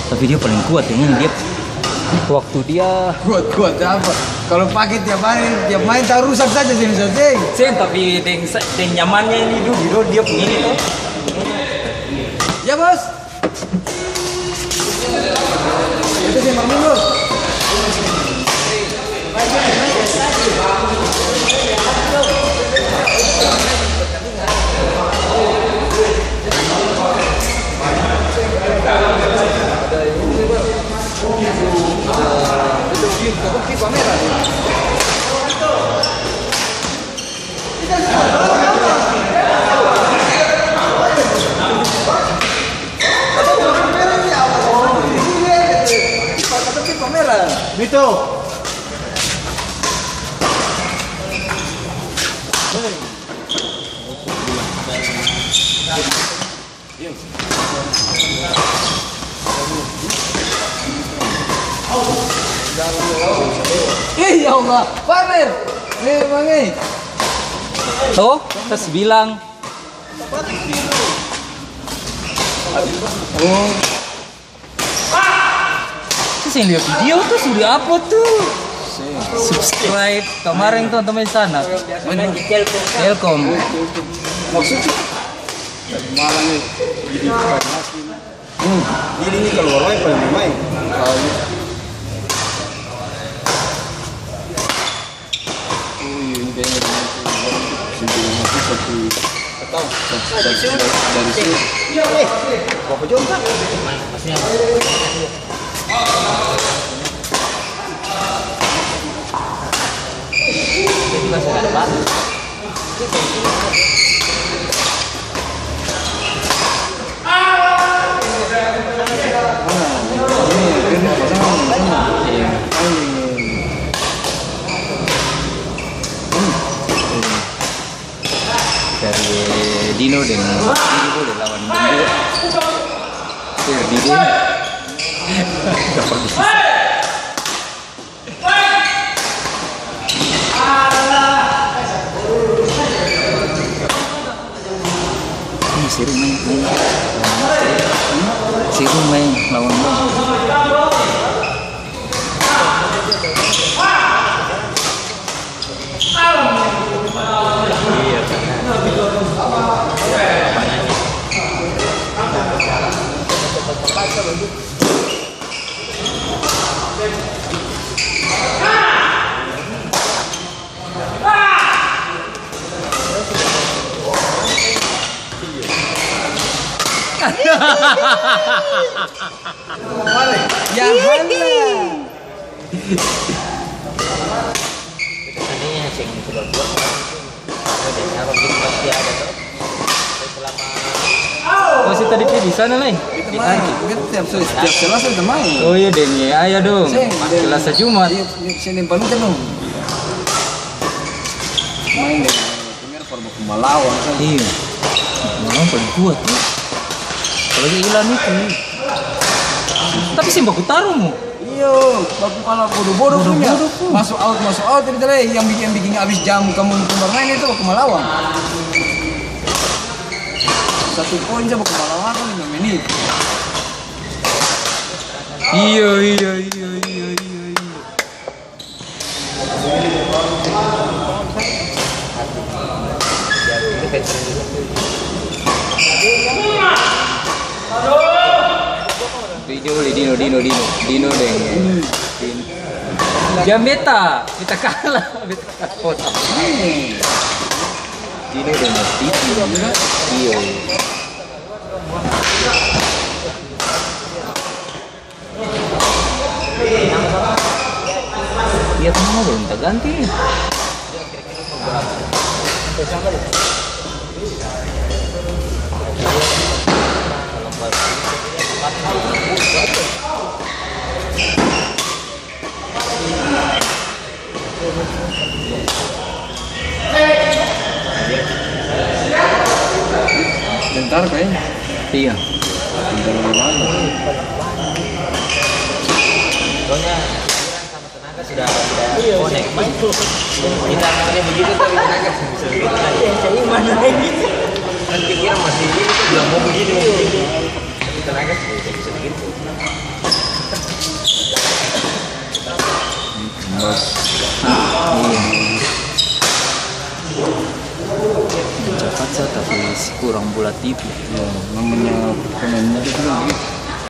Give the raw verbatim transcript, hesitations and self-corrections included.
Tapi dia paling kuat ini dia. Waktu dia kuat-kuat apa? Kalau pakai tiap hari, tiap main tak rusak saja sih Seng. Seng tapi deng deng nyamannya ini dulu dia punya ini tuh. Ya bos. Itu sih Marmin bos. Itu. Ih ya Allah, Pamer. Nih mangi. Tuh, terus bilang. Oh. Terus yang lihat video tuh sudah upload tuh. Subscribe kemarin tuh teman sana. Telkom. Maksudnya? Malah nih. Jadi panas ini. Hmm. Jadi ini kalau orang paling main. Dari sini, dari sini. Eh, bapak juga. Jadi masih ada Pak. Dari Dino dan ini boleh lawan Bumbu. Itu Dino. Dapat di sisa. Ini seru main, main. Seru main lawan Bumbu. Ya mana? Tadinya sing sudah buat dan harus pasti ada tuh selama Masih tadi di sana nih. Kita main. Kita tiap setiap Selasa kita main. Oh iya deng ya, ayo dong. Selasa Jumat. Senin paling kan dong. Main deh. Premier forma Kumalawan kan. Iya. Malah paling kuat tuh. Apalagi Ilan itu. Tapi sih baku taruh mu. Iya, baku kalah bodoh-bodoh punya. Masuk out, masuk out itu deh yang bikin bikin habis jam kamu bermain itu baku Malawan. Satu poin saja baku Malawan kan lima menit. Iya iya iya iya iya iya. Video boleh Dino Dino Dino Dino deng. Dia meta, kita kalah, kita kota. Dino deng Dino. Iya. Dia tuh mau belum tak ganti. Bentar kayaknya. Iya. Bentar mana? soalnya sama tenaga sudah sudah connect mas kita namanya begitu tapi tenaga bisa begitu kan mana gitu kan pikiran masih gitu belum mau begitu tenaga bisa bisa begitu. Bos. Cepat sih tapi kurang bola tipis. Ya, namanya pemainnya itu kan gitu.